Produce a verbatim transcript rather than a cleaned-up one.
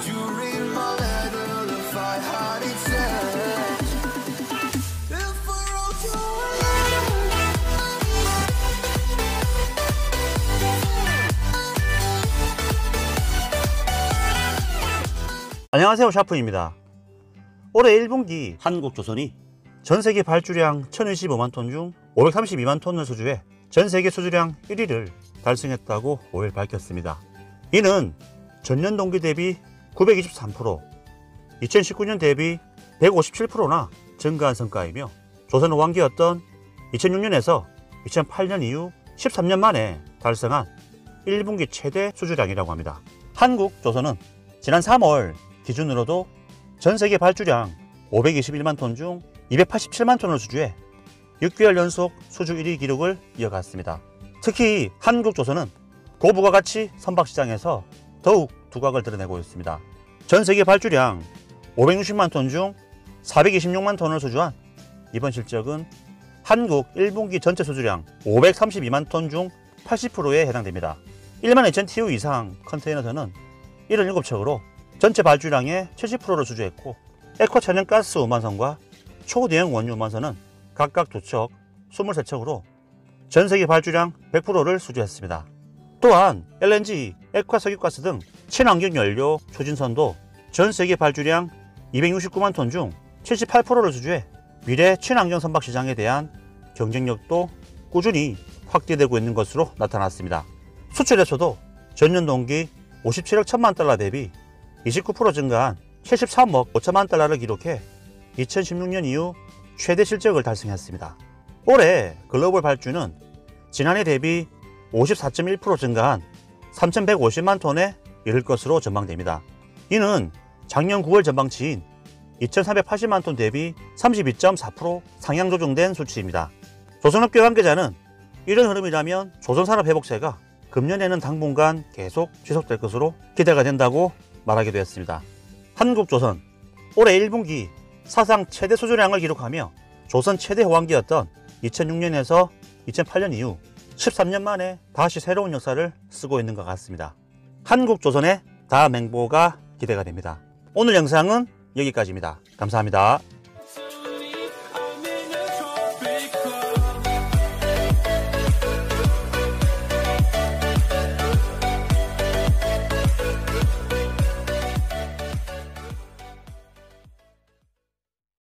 you read my letter to find how it says? If I wrote you a letter. 안녕하세요, 샤프입니다. 올해 일 분기 한국조선이 전세계 발주량 천이십오만 톤 중 오백삼십이만 톤을 수주해 전세계 수주량 일 위를 달성했다고 오일 밝혔습니다. 이는 전년 동기 대비 구백이십삼 퍼센트, 이천십구 년 대비 백오십칠 퍼센트나 증가한 성과이며 조선은 왕기였던 이천육 년에서 이천팔 년 이후 십삼 년 만에 달성한 일 분기 최대 수주량이라고 합니다. 한국조선은 지난 삼월 기준으로도 전세계 발주량 오백이십일만 톤 중 이백팔십칠만 톤을 수주해 육 개월 연속 수주 일 위 기록을 이어갔습니다. 특히 한국조선은 고부가가치 선박시장에서 더욱 두각을 드러내고 있습니다. 전세계 발주량 오백육십만 톤 중 사백이십육만 톤을 수주한 이번 실적은 한국 일 분기 전체 수주량 오백삼십이만 톤 중 팔십 퍼센트에 해당됩니다. 일만 이천 티유 이상 컨테이너선은 칠십칠 척으로 전체 발주량의 칠십 퍼센트를 수주했고, 에코 천연가스 운반선과 초대형 원유 운반선은 각각 두 척, 이십삼 척으로 전세계 발주량 백 퍼센트를 수주했습니다. 또한 엘엔지, 액화 석유가스 등 친환경 연료 추진선도 전세계 발주량 이백육십구만 톤 중 칠십팔 퍼센트를 수주해 미래 친환경 선박 시장에 대한 경쟁력도 꾸준히 확대되고 있는 것으로 나타났습니다. 수출에서도 전년 동기 오십칠억 천만 달러 대비 이십구 퍼센트 증가한 칠십삼억 오천만 달러를 기록해 이천십육 년 이후 최대 실적을 달성했습니다. 올해 글로벌 발주는 지난해 대비 오십사 점 일 퍼센트 증가한 삼천백오십만 톤에 이를 것으로 전망됩니다. 이는 작년 구월 전망치인 이천삼백팔십만 톤 대비 삼십이 점 사 퍼센트 상향 조정된 수치입니다. 조선업계 관계자는 이런 흐름이라면 조선산업회복세가 금년에는 당분간 계속 지속될 것으로 기대가 된다고 말하기도 했습니다. 한국조선 올해 일 분기 사상 최대 수주량을 기록하며 조선 최대 호황기였던 이천육 년에서 이천팔 년 이후 십삼 년 만에 다시 새로운 역사를 쓰고 있는 것 같습니다. 한국조선의 다음 행보가 기대가 됩니다. 오늘 영상은 여기까지입니다. 감사합니다.